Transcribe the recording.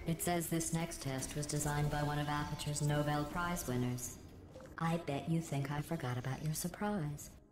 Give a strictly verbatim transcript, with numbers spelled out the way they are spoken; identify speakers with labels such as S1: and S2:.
S1: It says this next test was designed by one of Aperture's Nobel Prize winners. I bet you think I forgot about your surprise.